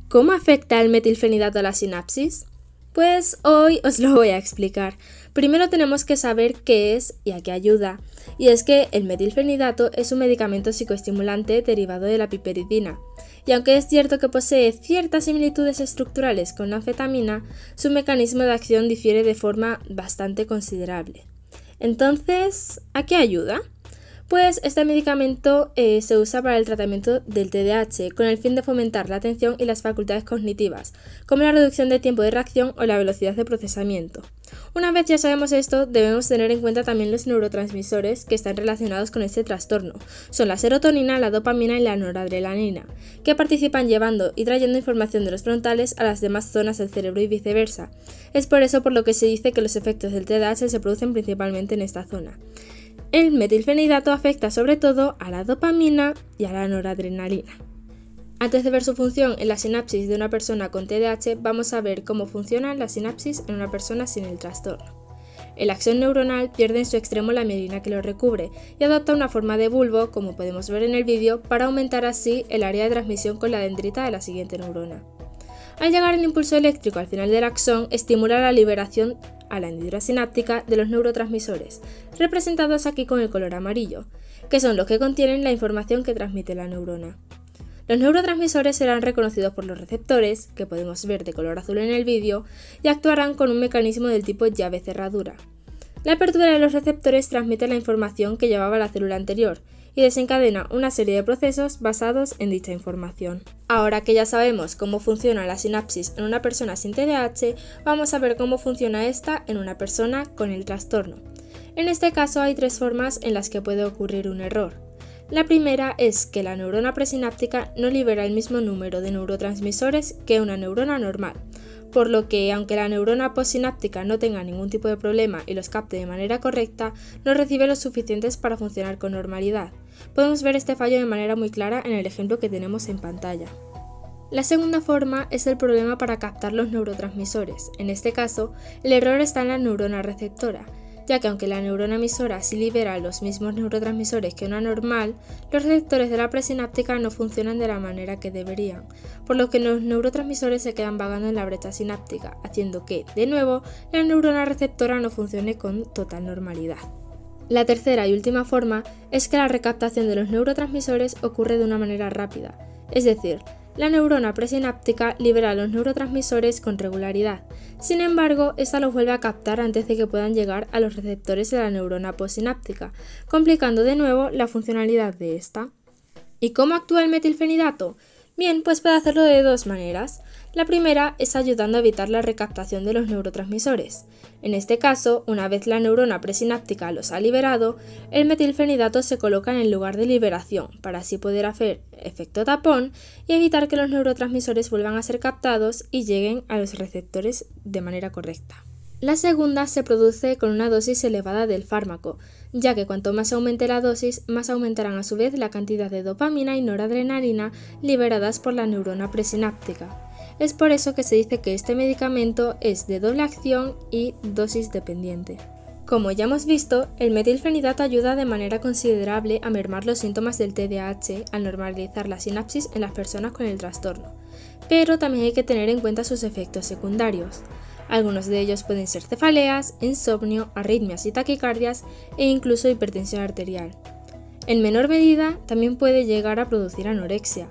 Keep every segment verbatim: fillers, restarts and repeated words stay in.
¿Cómo afecta el metilfenidato a la sinapsis? Pues hoy os lo voy a explicar. Primero tenemos que saber qué es y a qué ayuda. Y es que el metilfenidato es un medicamento psicoestimulante derivado de la piperidina. Y aunque es cierto que posee ciertas similitudes estructurales con la anfetamina, su mecanismo de acción difiere de forma bastante considerable. Entonces, ¿a qué ayuda? Pues este medicamento eh, se usa para el tratamiento del T D A H con el fin de fomentar la atención y las facultades cognitivas, como la reducción de tiempo de reacción o la velocidad de procesamiento. Una vez ya sabemos esto, debemos tener en cuenta también los neurotransmisores que están relacionados con este trastorno. Son la serotonina, la dopamina y la noradrenalina, que participan llevando y trayendo información de los frontales a las demás zonas del cerebro y viceversa. Es por eso por lo que se dice que los efectos del T D A H se producen principalmente en esta zona. El metilfenidato afecta sobre todo a la dopamina y a la noradrenalina. Antes de ver su función en la sinapsis de una persona con T D A H, vamos a ver cómo funciona la sinapsis en una persona sin el trastorno. El axón neuronal pierde en su extremo la mielina que lo recubre y adopta una forma de bulbo, como podemos ver en el vídeo, para aumentar así el área de transmisión con la dendrita de la siguiente neurona. Al llegar el impulso eléctrico al final del axón, estimula la liberación a la hendidura sináptica de los neurotransmisores, representados aquí con el color amarillo, que son los que contienen la información que transmite la neurona. Los neurotransmisores serán reconocidos por los receptores, que podemos ver de color azul en el vídeo, y actuarán con un mecanismo del tipo llave-cerradura. La apertura de los receptores transmite la información que llevaba la célula anterior, y desencadena una serie de procesos basados en dicha información. Ahora que ya sabemos cómo funciona la sinapsis en una persona sin T D A H, vamos a ver cómo funciona esta en una persona con el trastorno. En este caso hay tres formas en las que puede ocurrir un error. La primera es que la neurona presináptica no libera el mismo número de neurotransmisores que una neurona normal, por lo que, aunque la neurona postsináptica no tenga ningún tipo de problema y los capte de manera correcta, no recibe los suficientes para funcionar con normalidad. Podemos ver este fallo de manera muy clara en el ejemplo que tenemos en pantalla. La segunda forma es el problema para captar los neurotransmisores. En este caso, el error está en la neurona receptora, ya que aunque la neurona emisora sí libera los mismos neurotransmisores que una normal, los receptores de la presináptica no funcionan de la manera que deberían, por lo que los neurotransmisores se quedan vagando en la brecha sináptica, haciendo que, de nuevo, la neurona receptora no funcione con total normalidad. La tercera y última forma es que la recaptación de los neurotransmisores ocurre de una manera rápida, es decir, la neurona presináptica libera los neurotransmisores con regularidad. Sin embargo, esta los vuelve a captar antes de que puedan llegar a los receptores de la neurona postsináptica, complicando de nuevo la funcionalidad de esta. ¿Y cómo actúa el metilfenidato? Bien, pues puede hacerlo de dos maneras. La primera es ayudando a evitar la recaptación de los neurotransmisores. En este caso, una vez la neurona presináptica los ha liberado, el metilfenidato se coloca en el lugar de liberación para así poder hacer efecto tapón y evitar que los neurotransmisores vuelvan a ser captados y lleguen a los receptores de manera correcta. La segunda se produce con una dosis elevada del fármaco, ya que cuanto más aumente la dosis, más aumentarán a su vez la cantidad de dopamina y noradrenalina liberadas por la neurona presináptica. Es por eso que se dice que este medicamento es de doble acción y dosis dependiente. Como ya hemos visto, el metilfenidato ayuda de manera considerable a mermar los síntomas del T D A H al normalizar la sinapsis en las personas con el trastorno, pero también hay que tener en cuenta sus efectos secundarios. Algunos de ellos pueden ser cefaleas, insomnio, arritmias y taquicardias e incluso hipertensión arterial. En menor medida, también puede llegar a producir anorexia.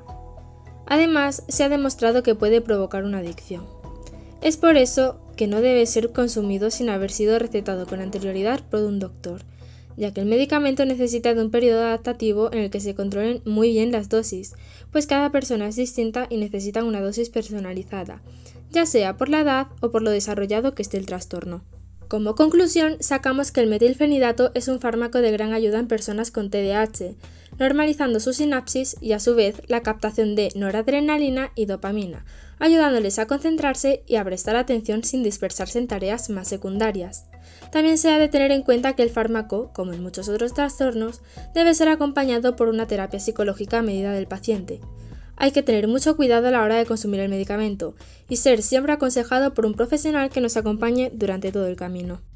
Además, se ha demostrado que puede provocar una adicción. Es por eso que no debe ser consumido sin haber sido recetado con anterioridad por un doctor, ya que el medicamento necesita de un periodo adaptativo en el que se controlen muy bien las dosis, pues cada persona es distinta y necesita una dosis personalizada, ya sea por la edad o por lo desarrollado que esté el trastorno. Como conclusión, sacamos que el metilfenidato es un fármaco de gran ayuda en personas con T D A H, normalizando su sinapsis y a su vez la captación de noradrenalina y dopamina, ayudándoles a concentrarse y a prestar atención sin dispersarse en tareas más secundarias. También se ha de tener en cuenta que el fármaco, como en muchos otros trastornos, debe ser acompañado por una terapia psicológica a medida del paciente. Hay que tener mucho cuidado a la hora de consumir el medicamento y ser siempre aconsejado por un profesional que nos acompañe durante todo el camino.